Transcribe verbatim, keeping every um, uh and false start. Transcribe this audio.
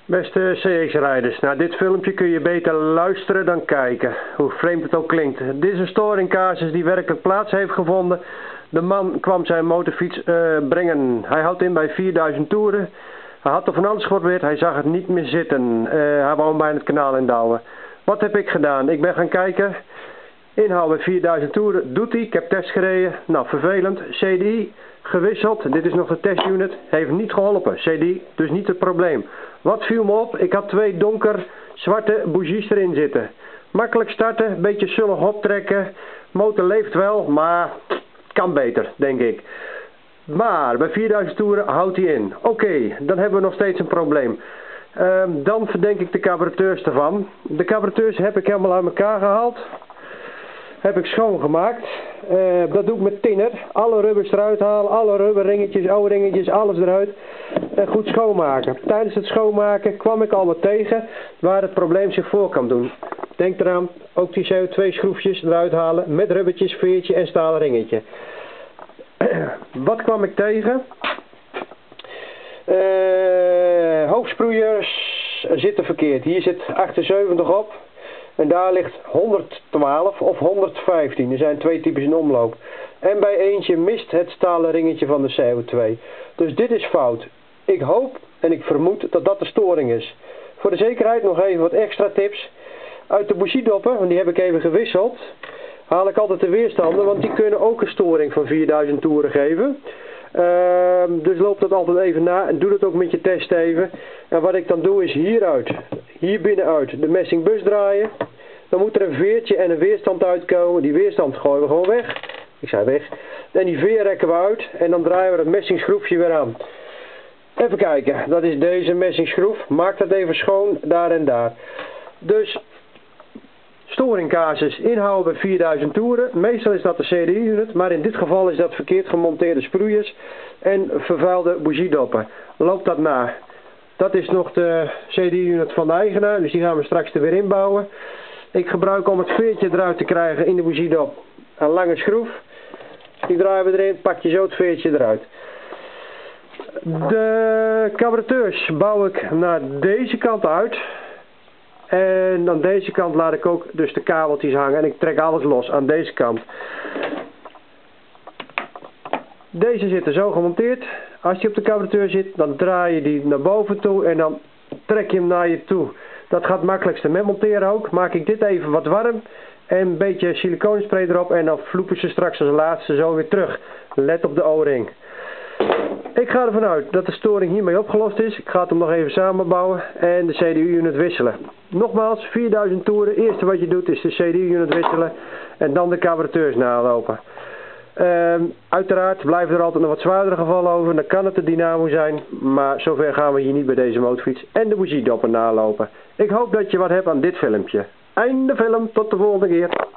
Beste C X-rijders, nou dit filmpje kun je beter luisteren dan kijken, hoe vreemd het ook klinkt. Dit is een storingcasus die werkelijk plaats heeft gevonden. De man kwam zijn motorfiets uh, brengen. Hij houdt in bij vierduizend toeren. Hij had er van alles geprobeerd, hij zag het niet meer zitten. Uh, hij wou hem bijna het kanaal indouwen. Wat heb ik gedaan? Ik ben gaan kijken. Inhouden bij vierduizend toeren, doet hij. Ik heb test gereden. Nou, vervelend. C D I gewisseld. Dit is nog de testunit. Heeft niet geholpen. C D I, dus niet het probleem. Wat viel me op? Ik had twee donker zwarte bougies erin zitten. Makkelijk starten, een beetje zullig optrekken. Motor leeft wel, maar kan beter, denk ik. Maar bij vierduizend toeren houdt hij in. Oké, okay, dan hebben we nog steeds een probleem. Uh, dan verdenk ik de carburateurs ervan. De carburateurs heb ik helemaal uit elkaar gehaald. Heb ik schoongemaakt. Uh, dat doe ik met tinner. Alle rubbers eruit halen, alle rubberringetjes, oude ringetjes, alles eruit. En goed schoonmaken. Tijdens het schoonmaken kwam ik al wat tegen waar het probleem zich voor kan doen. Denk eraan, ook die C O twee schroefjes eruit halen met rubbertjes, veertje en stalen ringetje. Wat kwam ik tegen? Uh, hoofdsproeiers zitten verkeerd. Hier zit achtenzeventig op. En daar ligt honderdtwaalf of honderdvijftien. Er zijn twee types in omloop. En bij eentje mist het stalen ringetje van de C O twee. Dus dit is fout. Ik hoop en ik vermoed dat dat de storing is. Voor de zekerheid nog even wat extra tips. Uit de bougiedopper, want die heb ik even gewisseld, haal ik altijd de weerstanden, want die kunnen ook een storing van vierduizend toeren geven. Uh, dus loop dat altijd even na en doe dat ook met je test even. En wat ik dan doe is hieruit, hier binnenuit de messingbus draaien. Dan moet er een veertje en een weerstand uitkomen. Die weerstand gooien we gewoon weg. Ik zei weg. En die veer rekken we uit en dan draaien we dat messingschroefje weer aan. Even kijken, dat is deze messingschroef. Maak dat even schoon, daar en daar. Dus storingcasus inhouden bij vierduizend toeren. Meestal is dat de C D I-unit, maar in dit geval is dat verkeerd gemonteerde sproeiers en vervuilde bougiedopper. Loop dat na. Dat is nog de C D I-unit van de eigenaar, dus die gaan we straks er weer inbouwen. Ik gebruik om het veertje eruit te krijgen in de bougiedop een lange schroef. Die draaien we erin, pak je zo het veertje eruit. De carburateurs bouw ik naar deze kant uit. En aan deze kant laat ik ook dus de kabeltjes hangen en ik trek alles los aan deze kant. Deze zitten zo gemonteerd. Als je op de carburateur zit, dan draai je die naar boven toe en dan trek je hem naar je toe. Dat gaat het makkelijkste met monteren ook. Maak ik dit even wat warm en een beetje siliconespray erop en dan vloepen ze straks als laatste zo weer terug. Let op de O-ring. Ik ga ervan uit dat de storing hiermee opgelost is. Ik ga het hem nog even samenbouwen en de C D I-unit wisselen. Nogmaals, vierduizend toeren. Het eerste wat je doet is de C D I-unit wisselen en dan de carburateurs nalopen. Um, uiteraard blijven er altijd nog wat zwaardere gevallen over. Dan kan het de dynamo zijn, maar zover gaan we hier niet bij deze motorfiets. En de bougiedopper nalopen. Ik hoop dat je wat hebt aan dit filmpje. Einde film, tot de volgende keer.